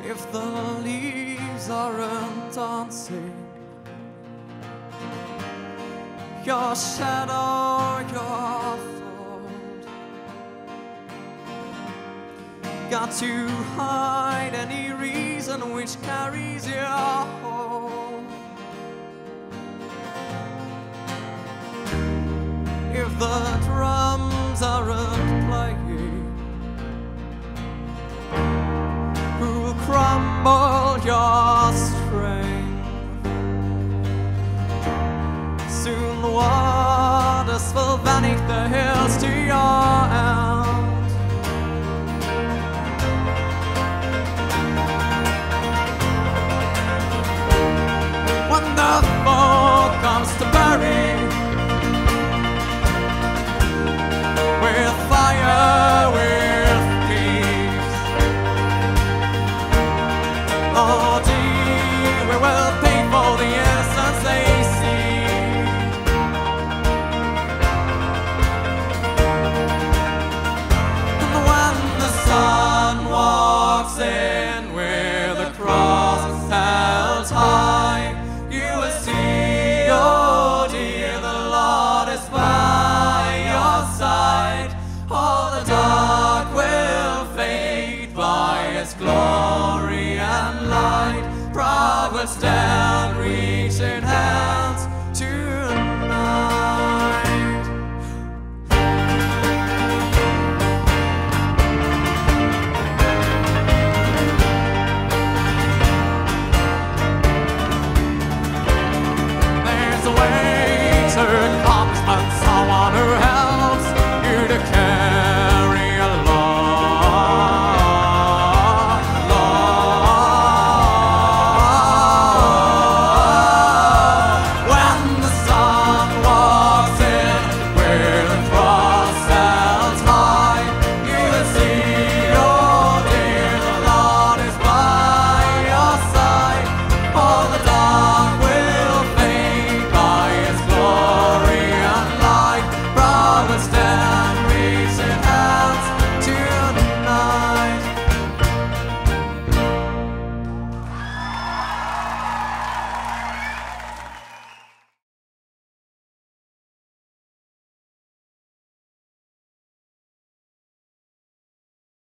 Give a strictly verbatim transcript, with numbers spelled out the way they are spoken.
if the leaves aren't dancing, your shadow, your thought, got to hide any reason which carries your home. If the drums aren't playing, who'll crumble your strength? Soon the waters will vanish the hills to your end. When the fog comes to bury, with fire, with peace, oh dear, we will pay for the innocence they see. And when the sun walks in with the cross held high, you will see, oh dear, the Lord is by your side. All the dark will fade by His glory and light. Proud will stand.